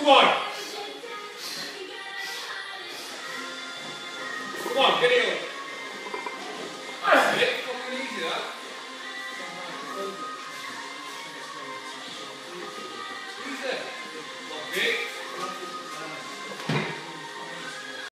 Come on. Come on, get it up. That's it. Fucking easy, that. Easy. Okay.